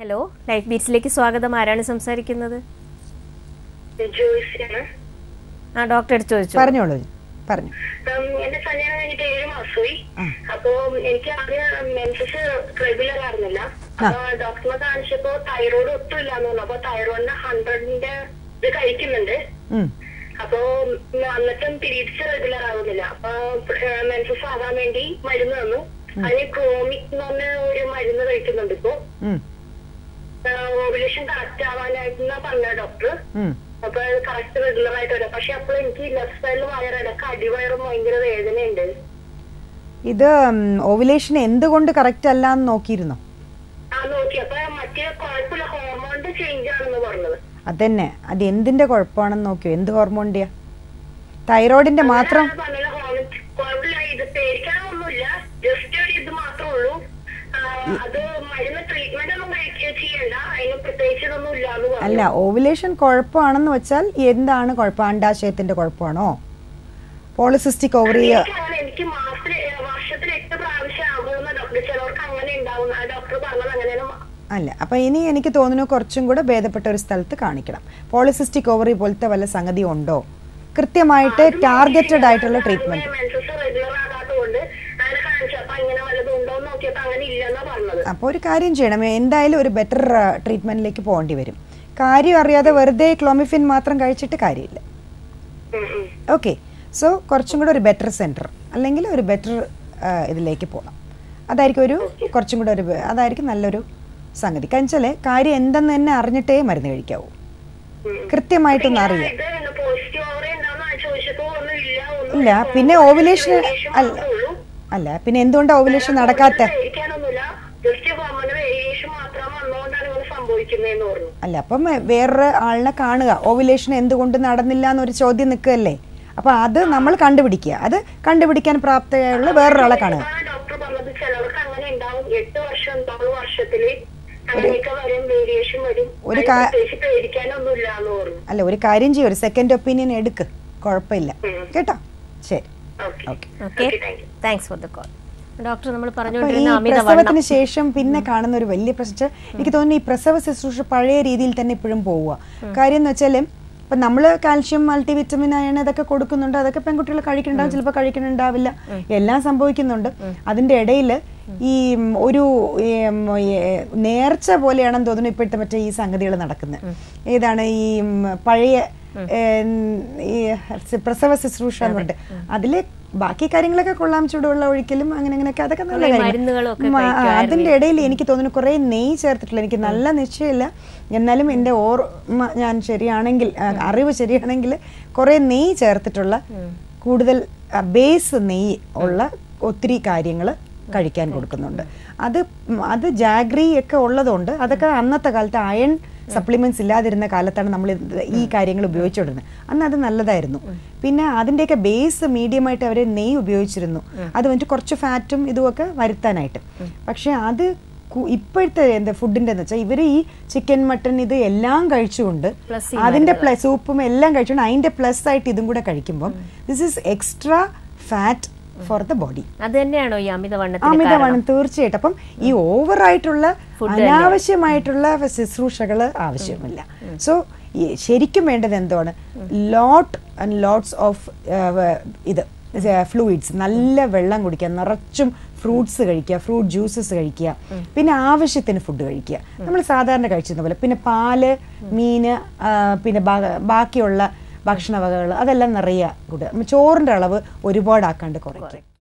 Hello, life ബീറ്റ്സിലേക്ക് സ്വാഗതം. ആരാണ് സംസാരിക്കുന്നത്? ഡോക്ടർ ചോദിച്ചു. പറഞ്ഞോളൂ. പറഞ്ഞു. എന്റെ കല്യാണം കഴിഞ്ഞിട്ട് 7 മാസമായി. അപ്പൊ എനിക്ക് ആദ്യം മെൻസസ് റെഗുലർ ആയിരുന്നില്ല. അപ്പൊ ഡോക്ടറെ കാണിച്ചപ്പോ തൈറോയ്ഡ് ഒട്ടും ഇല്ലാന്ന് പറഞ്ഞു. അപ്പൊ തൈറോയിഡിന്റെ 100ന്റെ ഇത് കഴിക്കുന്നുണ്ട്. അപ്പൊ എന്നിട്ടും പീരീഡ്സ് റെഗുലർ ആവുന്നില്ല. അപ്പൊ മെൻസസ് ആകാൻ വേണ്ടി മരുന്ന് തന്നു. അതിന് ക്രോമിക് എന്ന് പറഞ്ഞ ഒരു മരുന്ന് കഴിക്കുന്നുണ്ട് ഇപ്പൊ. ഓവുലേഷൻ കറക്റ്റ് ആവാനായിട്ടാ പറഞ്ഞ ഡോക്ടർ. അപ്പൊ കറക്റ്റ് റെഗുലർ ആയിട്ട് വരാം. പക്ഷെ അപ്പോൾ എനിക്ക് ലെഫ്റ്റ് സൈഡിൽ വയറിടക്ക് അടിവയറും ഭയങ്കര വേദനയുണ്ട്. ഇത് ഓവുലേഷൻ എന്തുകൊണ്ട് കറക്റ്റ് അല്ല എന്ന് നോക്കിയിരുന്നോ? നോക്കി. അപ്പൊ മറ്റേ കുഴപ്പമില്ല, ഹോർമോണിന്റെ ചേഞ്ച് ആണെന്ന് പറഞ്ഞത്. അതന്നെ, അത് എന്തിന്റെ കുഴപ്പമാണെന്ന് നോക്കിയോ? എന്ത് ഹോർമോണിന്റെയാ? തൈറോയിഡിന്റെ മാത്രം? കുഴപ്പമില്ല, ഇത് പേടിക്കാനൊന്നുമില്ല, ജസ്റ്റ് ഒരു ഇത് മാത്രമേ ഉള്ളൂ. അത് മരുന്ന് ട്രീറ്റ്മെന്റ് ഒന്നും ചെയ്യണ്ട, അതിന് പ്രത്യേകിച്ചതൊന്നും ഇല്ലാന്ന് പറഞ്ഞു. അല്ല, ഓവുലേഷൻ കുഴപ്പമാണെന്ന് വെച്ചാൽ എന്താണ് കുഴപ്പം? അണ്ടാശയത്തിന്റെ കുഴപ്പമാണോ? Polycystic ovary? എനിക്ക് വർഷത്തിൽ 8 പ്രാവശ്യം ആകുന്ന ഡോക്ടർ, ചിലവർക്ക് അങ്ങനെ ഉണ്ടാവും. ഡോക്ടർ പറഞ്ഞത് അങ്ങനെയാണ്. അല്ല, അപ്പൊ ഇനി എനിക്ക് തോന്നുന്നു കുറച്ചും കൂടെ ഭേദപ്പെട്ട ഒരു സ്ഥലത്ത് കാണിക്കണം. പോളിസിസ്റ്റിക് ഓവറി പോലത്തെ വല്ല സംഗതി ഉണ്ടോ? കൃത്യമായിട്ട് ടാർഗറ്റഡ് ആയിട്ടുള്ള ട്രീറ്റ്മെന്റ്. അപ്പോൾ ഒരു കാര്യം ചെയ്യണം, എന്തായാലും ഒരു ബെറ്റർ ട്രീറ്റ്മെന്റിലേക്ക് പോകേണ്ടി വരും. കാര്യം അറിയാതെ വെറുതെ ക്ലോമിഫിൻ മാത്രം കഴിച്ചിട്ട് കാര്യമില്ല. ഓക്കെ, സോ കുറച്ചും കൂടെ ഒരു ബെറ്റർ സെന്റർ അല്ലെങ്കിൽ ഒരു ബെറ്റർ ഇതിലേക്ക് പോകണം. അതായിരിക്കും ഒരു കുറച്ചും കൂടെ ഒരു അതായിരിക്കും നല്ലൊരു സംഗതി. കാരണം കാര്യം എന്തെന്ന് തന്നെ അറിഞ്ഞിട്ടേ മരുന്ന് കഴിക്കാവൂ. കൃത്യമായിട്ടൊന്നും അറിയാം. ഇല്ല, പിന്നെ ഓവുലേഷൻ അല്ല, പിന്നെ എന്തുകൊണ്ടാണ് ഓവുലേഷൻ നടക്കാത്ത? അല്ല, അപ്പം വേറൊരു ആളിനെ കാണുക. ഓവുലേഷൻ എന്തുകൊണ്ട് നടന്നില്ല എന്നൊരു ചോദ്യം നിൽക്കുകയല്ലേ. അപ്പൊ അത് നമ്മൾ കണ്ടുപിടിക്കുക. അത് കണ്ടുപിടിക്കാൻ പ്രാപ്തയായുള്ള വേറൊരാളെ കാണുക. അല്ല, ഒരു കാര്യം ചെയ്യും, ഒരു സെക്കൻഡ് ഒപ്പീനിയൻ എടുക്ക്, കുഴപ്പമില്ല കേട്ടോ. ശരി, okay, thanks for the call. Doctor, നമ്മൾ പ്രസവത്തിന് ശേഷം പിന്നെ കാണുന്ന ഒരു വലിയ പ്രശ്നം എനിക്ക് തോന്നുന്നു, ഈ പ്രസവ ശുശ്രൂഷ പഴയ രീതിയിൽ തന്നെ ഇപ്പോഴും പോവുക. കാര്യം എന്ന് വെച്ചാൽ ഇപ്പൊ നമ്മള് കാൽഷ്യം, മൾട്ടിവിറ്റമിൻ, അയൺ ഇതൊക്കെ കൊടുക്കുന്നുണ്ട്. അതൊക്കെ പെൺകുട്ടികൾ കഴിക്കുന്നുണ്ടാവും, ചിലപ്പോൾ കഴിക്കുന്നുണ്ടാവില്ല, എല്ലാം സംഭവിക്കുന്നുണ്ട്. അതിന്റെ ഇടയിൽ ഈ ഒരു നേർച്ച പോലെയാണെന്ന് തോന്നുന്നു ഇപ്പോഴത്തെ മറ്റേ ഈ സംഗതികൾ നടക്കുന്നത്. ഏതാണ് ഈ പഴയ ഈ പ്രസവ ശുശ്രൂഷ എന്ന് പറഞ്ഞിട്ട് അതില് ബാക്കി കാര്യങ്ങളൊക്കെ കൊള്ളാം, ചൂടുവെള്ളം ഒഴിക്കലും അങ്ങനെ അങ്ങനെയൊക്കെ, അതൊക്കെ നല്ല കാര്യം. അതിന്റെ ഇടയിൽ എനിക്ക് തോന്നുന്നു കുറെ നെയ്യ് ചേർത്തിട്ടില്ല. എനിക്ക് നല്ല നിശ്ചയമില്ല, എന്നാലും എൻ്റെ ഓർമ്മ ഞാൻ ശരിയാണെങ്കിൽ, അറിവ് ശരിയാണെങ്കിൽ കുറെ നെയ്യ് ചേർത്തിട്ടുള്ള, കൂടുതൽ ബേസ് നെയ്യ് ഉള്ള ഒത്തിരി കാര്യങ്ങൾ കഴിക്കാൻ കൊടുക്കുന്നുണ്ട്. അത് ജാഗ്രി ഒക്കെ ഉള്ളതുകൊണ്ട്, അതൊക്കെ അന്നത്തെ കാലത്ത് അയൺ സപ്ലിമെന്റ്സ് ഇല്ലാതിരുന്ന കാലത്താണ് നമ്മൾ ഈ കാര്യങ്ങൾ ഉപയോഗിച്ചുകൊണ്ടിരുന്നത്. അന്ന് അത് നല്ലതായിരുന്നു. പിന്നെ അതിൻ്റെയൊക്കെ ബേസ് മീഡിയമായിട്ട് അവർ നെയ്യ് ഉപയോഗിച്ചിരുന്നു. അത് വന്നിട്ട് കുറച്ച് ഫാറ്റും ഇതുമൊക്കെ വരുത്താനായിട്ട്. പക്ഷെ അത് ഇപ്പോഴത്തെ എന്താ ഫുഡിൻ്റെ എന്ന് വെച്ചാൽ ഇവർ ഈ ചിക്കൻ, മട്ടൺ ഇത് എല്ലാം കഴിച്ചുകൊണ്ട്, അതിൻ്റെ സൂപ്പും എല്ലാം കഴിച്ചുകൊണ്ട്, അതിൻ്റെ പ്ലസ് ആയിട്ട് ഇതും കൂടെ കഴിക്കുമ്പോൾ this is extra fat for the body. അത് തന്നെയാണോ ഈ അമിതവണ്ണം? തീർച്ചയായിട്ടും. അപ്പം ഈ ഓവറായിട്ടുള്ള അനാവശ്യമായിട്ടുള്ള ശുശ്രൂഷകൾ ആവശ്യമില്ല. സോ ശരിക്കും വേണ്ടത് എന്താണ്? ലോട്ട്സ് ഓഫ് ഇത് ഫ്ലൂയിഡ്സ്, നല്ല വെള്ളം കുടിക്കുക, നിറച്ചും ഫ്രൂട്ട്സ് കഴിക്കുക, ഫ്രൂട്ട് ജ്യൂസസ് കഴിക്കുക, പിന്നെ ആവശ്യത്തിന് ഫുഡ് കഴിക്കുക, നമ്മൾ സാധാരണ കഴിച്ചിരുന്ന പോലെ. പിന്നെ പാല്, മീന്, പിന്നെ ബാക്കിയുള്ള ഭക്ഷണ വകകൾ അതെല്ലാം നിറയെ കൂടെ. ചോറിൻ്റെ അളവ് ഒരുപാടാക്കാണ്ട് കുറയ്ക്കുക.